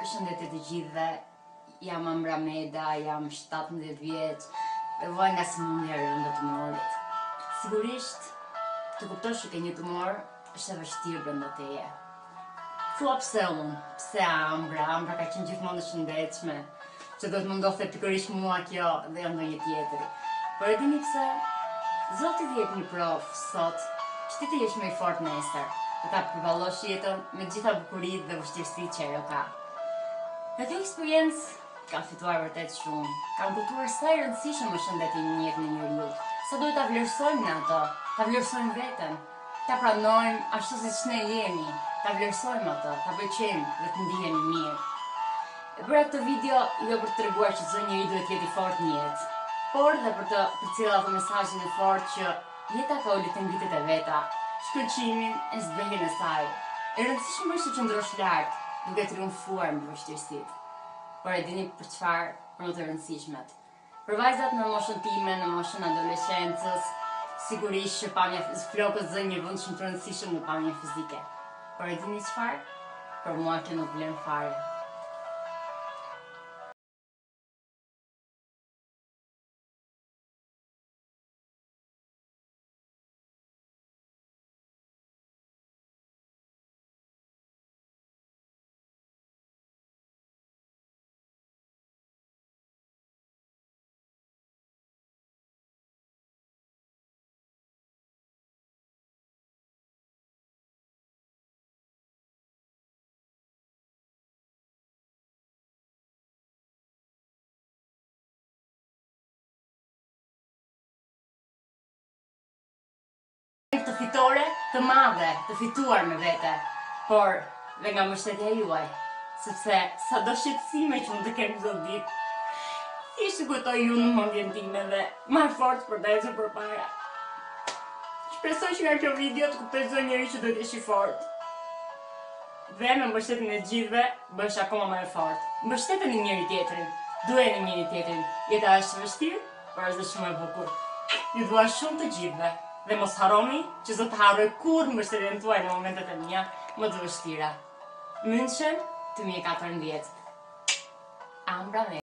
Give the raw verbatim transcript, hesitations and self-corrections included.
Përshëndetje të gjithëve, jam Ambra Meda, jam shtatëmbëdhjetë vjeç, dhe voj nga sëmundja e rëndë e tumorit. Sigurisht, të kuptosh që ke një tumor është e vështirë brenda teje. Thua pse unë, pse Ambra, Ambra ka qenë gjithmonë e shëndetshme, që do të më ndodhte pikërisht mua kjo dhe jo ndonjë tjetri. Por e dini pse? Zoti të jep një provë sot, që ti të jesh më i fortë nesër, dhe ta përballosh jetën me gjitha bukuritë dhe vështirësitë që ajo ka. Në kjo eksperiencë kam fituar vërtet shumë. Kam kuptuar sa e rëndësishme është shëndeti i mirë në njeriu. Sa duhet ta vlerësojmë në ato, ta vlerësojmë veten, ta pranojmë ashtu siç ne jemi, ta vlerësojmë ato, ta pëlqejmë dhe të ndihemi mirë. E bëra këtë video jo për të treguar që çdo njeri duhet të jetë i fortë në jetë, por dhe për të përcjellë atë mesazhin e fortë që jeta ka ulë të mbitet e veta, shkëlqimin e zbehjen e saj. E rëndësishme është të qëndrosh lart, duke triumfuar mbi vështirësitë. Por e dini për çfarë? Për më të rëndësishmet. Për vajzat në moshën time, në moshën adoleshencës, sigurisht që pamja flokët zë një vend shumë të rëndësishëm në pamjen fizike. Por e dini çfarë? Për mua kjo nuk vlen fare. Të fitore të madhe, të fituar me vete, por dhe nga mbështetja juaj, sepse sa do shqetësime që mund të kemi çdo ditë, thjesht të kujtoj ju në mendjen time dhe marr forcë për të ecur përpara. Shpresoj që nga kjo video të kuptoj çdo njeri që duhet të jesh i fortë. Dhe me mbështetjen e gjithëve bëhesh akoma më e fortë. Mbështeteni njëri tjetrin, duheni njëri tjetrin. Jeta është e vështirë, por është shumë e bukur. Ju dua shumë të gjithëve. Dhe mos harroni që s'do të harroj kurrë mbështetjen tuaj në momentet e mia më të vështira. München dy mijë e katërmbëdhjetë. Ambra Meda.